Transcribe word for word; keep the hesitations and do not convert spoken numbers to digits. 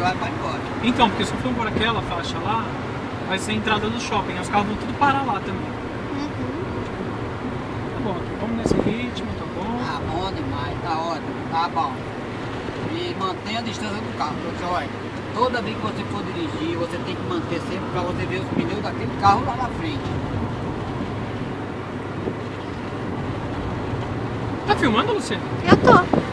vai para embora. Então, porque se for por aquela faixa lá, vai ser a entrada do shopping, os carros vão tudo parar lá também. Uhum. Tá bom, vamos nesse ritmo, tá bom? Tá bom demais, tá ótimo, tá bom. E mantenha a distância do carro, professor. Olha, toda vez que você for dirigir, você tem que manter sempre para você ver os pneus daquele carro lá na frente. Tá filmando, Luciano? Eu tô.